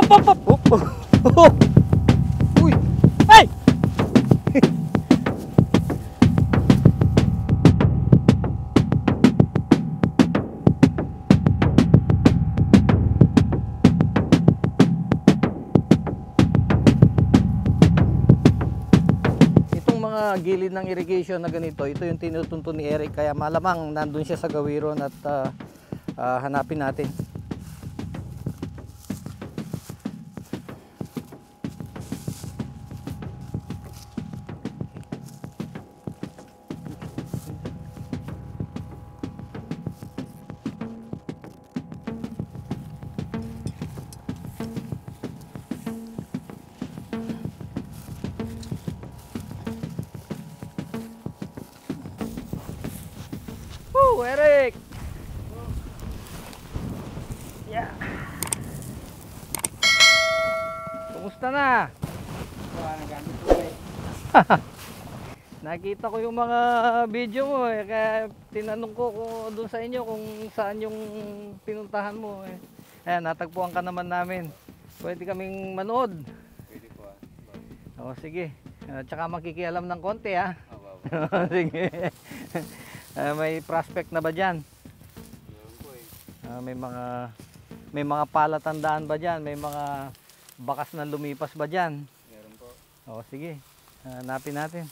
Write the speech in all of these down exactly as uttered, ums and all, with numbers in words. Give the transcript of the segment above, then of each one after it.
op, op, op, op, op. Uy! Ay! Itong mga gilid ng irrigation na ganito, ito yung tinutunto ni Eric, kaya malamang nandun siya sa gawiron at uh, uh, hanapin natin. Woo, Eric! Yeah. Kumusta na? Nakita ko yung mga video mo eh, kaya tinanong ko kung doon sa inyo kung saan yung pinuntahan mo eh. Ayan, natagpuan ka naman namin. Pwede kaming manood. Pwede po ah. O sige, uh, tsaka makikialam ng konti ha. Oh, sige. Uh, may prospect na ba dyan? Meron po eh. Uh, may mga may mga palatandaan ba dyan? May mga bakas na lumipas ba dyan? Meron po. O sige, uh, hanapin natin.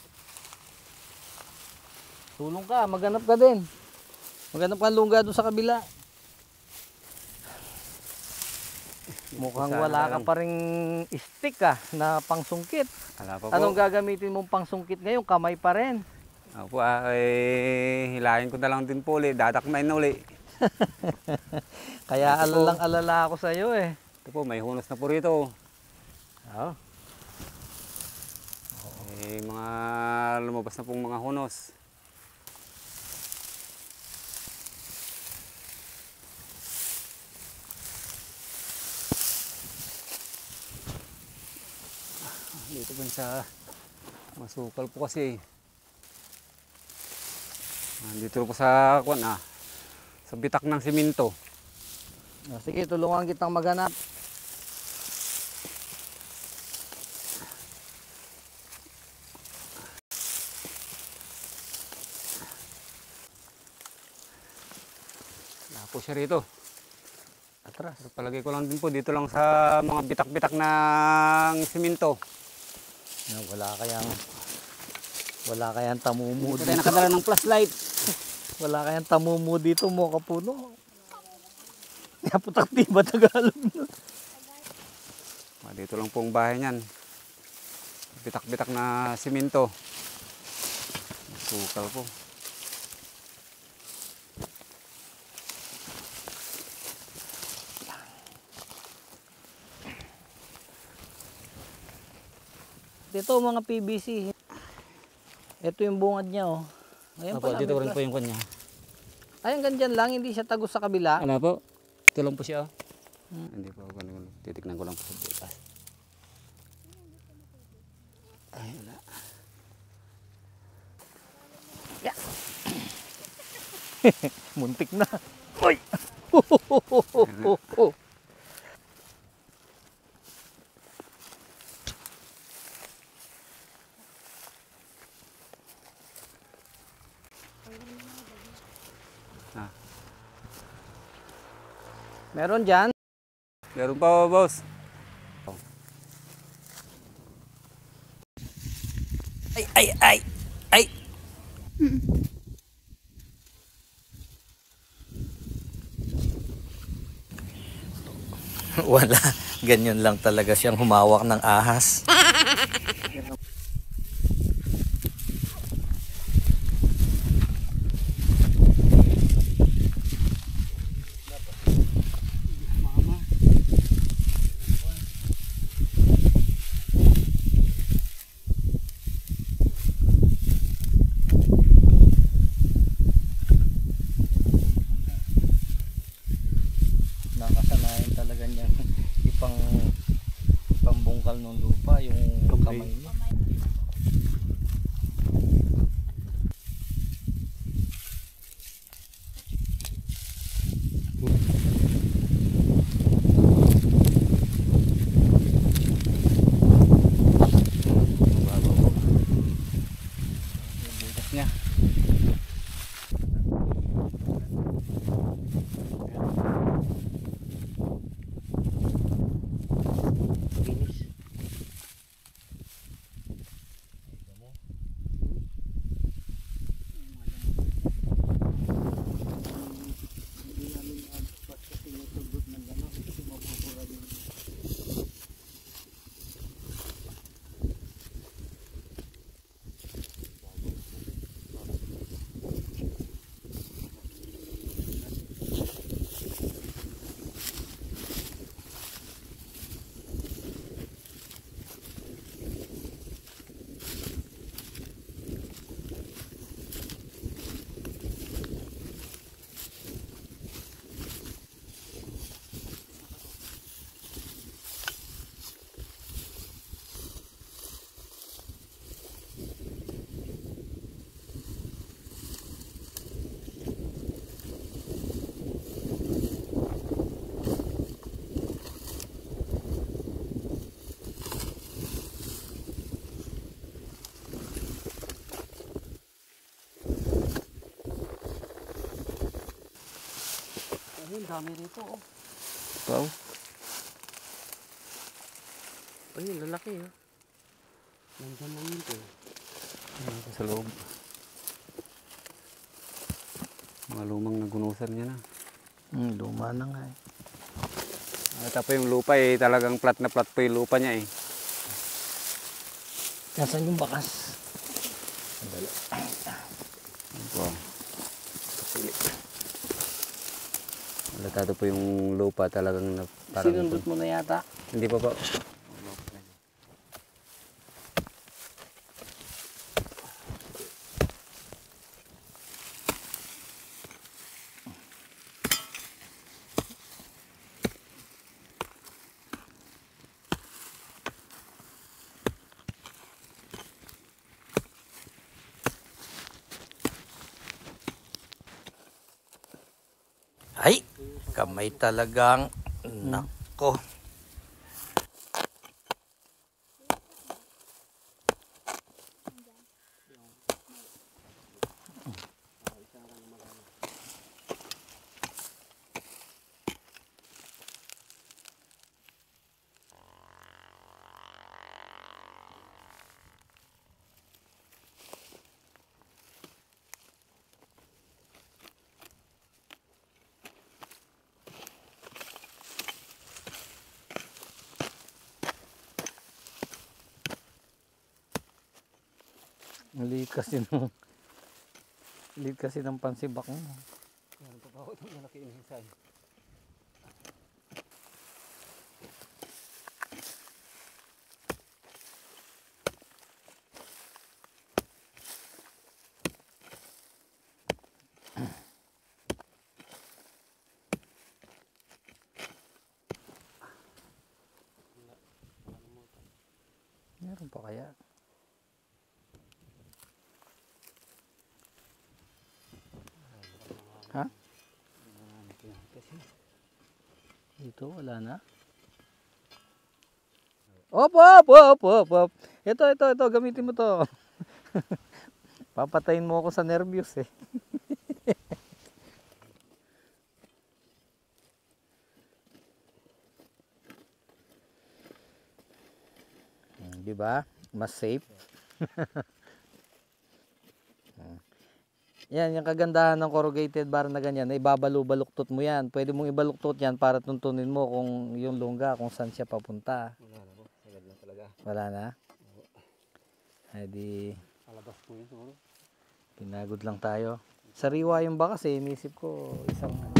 Tulong ka, maghanap ka din. Maghanap ka lungga doon sa kabila. Mukhang wala ka pa ring stick ah, na pangsungkit. Wala pa po. Anong gagamitin mong pangsungkit ngayon? Kamay pa rin. Ako po ah, eh, hilahin ko na lang din po ulit. Dadakmain na ulit. Kaya Ito alalang alala ako sa iyo eh. Ito po, may hunos na po rito. Oh. Eh, mga lumabas na pong mga hunos. Dito po sa masukal po kasi. Dito po sa kuwan ah, sa bitak ng simento. Oh, sige, tulungan kitang maghanap. Wala po siya rito. Atras. Palagay ko lang din po dito lang sa mga bitak-bitak ng simento. No, wala kayang wala kayang tamumu Dito dito. tayo nakadala ng flashlight. Wala kayang tamumu dito mo kapuno. Naputak di ba Tagalog? Ah, dito lang po ang bahay niyan. Bitak-bitak na simento. Sukal po. Dito mga P V C. Ito yung bungad niya oh. Ayan Opo, pala, dito may rin po plas- yung kanya. Ayan, ganyan lang, hindi siya tagos sa kabila. Ano po? Ito lang po siya. Hmm. Hindi po, ganun. Titignan ko lang po sa bukas. Ay, wala. Yeah. Muntik na. Uy! Ah. Meron dyan? Meron pa, boss. Ay, ay, ay! Ay! Wala. Ganyan lang talaga siyang humawak ng ahas. Nakasanayan talaga niya ipang pambungkal ng lupa yung kamay niya. dami rito oh. Wow. Ayun, lalaki oh. Nandiyan lang yun eh. Ayan, sa loob. Mga lumang nagunusan niya na. Hmm, luma na nga eh. At pa yung lupa eh, talagang flat na flat pa yung lupa niya eh. Nasaan yung bakas? Sandali. Wow. Malatado po yung lupa talagang na parang... Sinundot mo na yata? Hindi pa po. Ay, kamay talagang nako. Maliit kasi nung... Maliit kasi ng pansibak mo. Yan pa pa itong malaki yung hinsay. Meron pa kaya? Ha? Dito wala na. Op, op, op, op, op. Ito, ito, ito. Gamitin mo to. Papatayin mo ako sa nervyos eh. Di ba? Mas safe. Yan, yung kagandahan ng corrugated bar na ganyan, ibabalo-baluktot mo yan. Pwede mong ibaluktot yan para tuntunin mo kung yung lungga, kung saan siya papunta. Wala na po, sagad na talaga. Wala na? Ay di, Palabas po yun siguro. pinagod lang tayo. Sariwa yung bakas eh, inisip ko isang ano.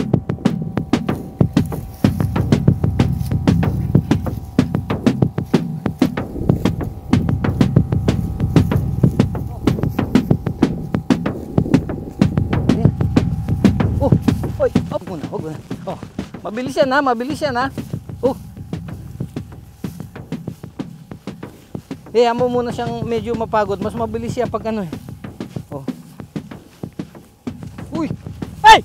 Oy, oh, muna, huwag muna. Oh, mabilis yan ha, mabilis yan ha. Oh. Eh, amo muna siyang medyo mapagod. Mas mabilis siya pag ano eh. Oh. Uy! Ay!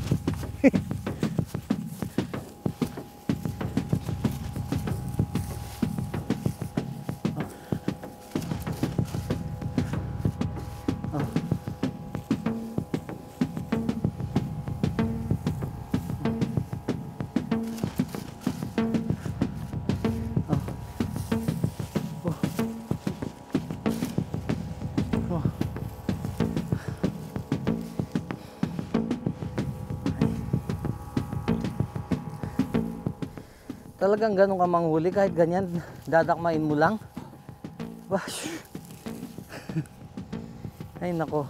Talagang ganun ka manghuli kahit ganyan, dadakmain mo lang. Wash. Ay nako.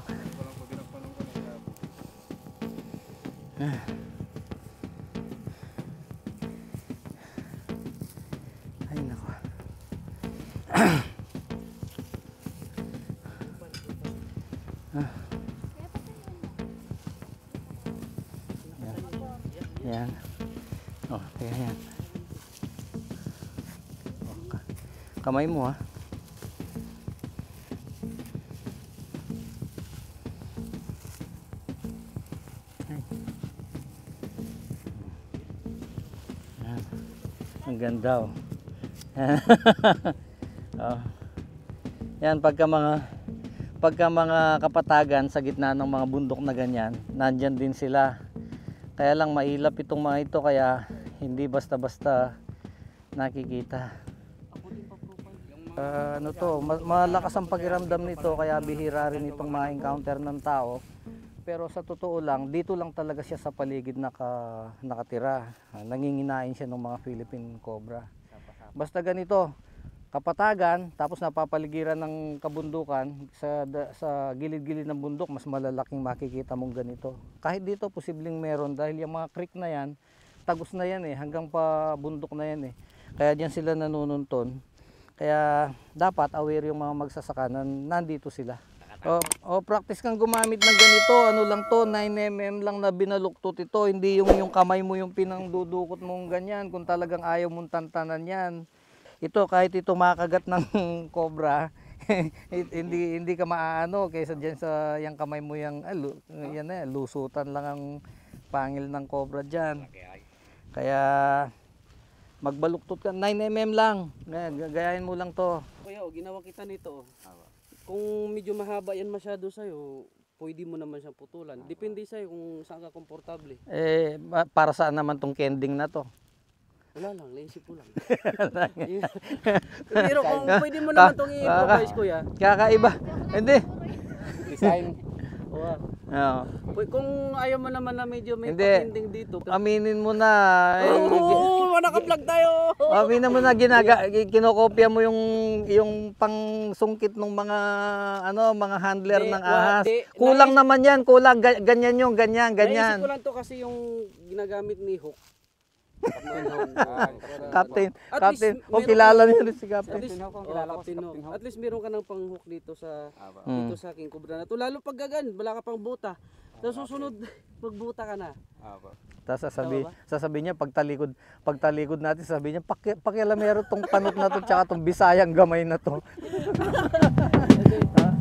Ay nako. Yan. Oh, kaya yan. Kamay mo ha. Ay. Yan. Ang ganda oh. Oh. Yan pagka mga pagka mga kapatagan sa gitna ng mga bundok na ganyan, nandyan din sila. Kaya lang mailap itong mga ito kaya hindi basta-basta nakikita. Ah, ano to, ma- malakas ang pakiramdam nito kaya bihira rin itong ma-encounter ng tao. Pero sa totoo lang, dito lang talaga siya sa paligid naka, nakatira. Ah, nanginginain siya ng mga Philippine cobra. Basta ganito, kapatagan, tapos napapaligiran ng kabundukan, sa, da- sa gilid-gilid ng bundok, mas malalaking makikita mong ganito. Kahit dito, posibleng meron dahil yung mga creek na yan, tagos na yan eh, hanggang pa bundok na yan eh. Kaya diyan sila nanununton. Kaya dapat aware yung mga magsasaka na nandito sila. O, o practice kang gumamit ng ganito, ano lang to, nine millimeter lang na binaluktot ito, hindi yung yung kamay mo yung pinangdudukot mong ganyan kung talagang ayaw mong tantanan yan. Ito kahit ito makagat ng cobra, hindi hindi ka maaano kaysa diyan sa yang kamay mo yang ah, lu, yan na, lusutan lang ang pangil ng cobra diyan. Kaya magbaluktot ka, nine millimeter lang. Gagayahin mo lang to. Kuya, oh, ginawa kita nito. Kung medyo mahaba yan masyado sa'yo, pwede mo naman siyang putulan. Depende sa'yo kung saan ka komportable. Eh, ma- para saan naman tong kending na to? Wala lang, naisip ko lang. Pero kung pwede mo naman itong i-improvise, kuya. Kakaiba. Hindi. Design. Oo. Oo. Pwede- Kung ayaw mo naman na medyo may Hindi. patinding dito. Aminin mo na. Eh, Oo, naka-vlog tayo! aminin mo na ginaga, kinokopya mo yung yung pangsungkit ng mga ano, mga handler Di, ng wa- ahas. di, Kulang nais- naman yan, kulang Ga- ganyan yung ganyan, Naisip ganyan. ko lang to kasi yung ginagamit ni Hook. Captain, At Captain, least, o meron kilala ka- niyo rin si At Captain. least, Captain Hook, oh, kilala ko si Captain Hook. Captain Hook. At least meron ka ng pang-hook dito sa Mm. dito sa aking kubra na to. Lalo pag gagan, wala ka pang buta. Sa susunod, magbuta ka na. Tapos sasabi, Tama ba? sasabi niya pagtalikod, pagtalikod natin, sabi niya paki, pakialamero tong panot na to tsaka tong Bisayang gamay na to.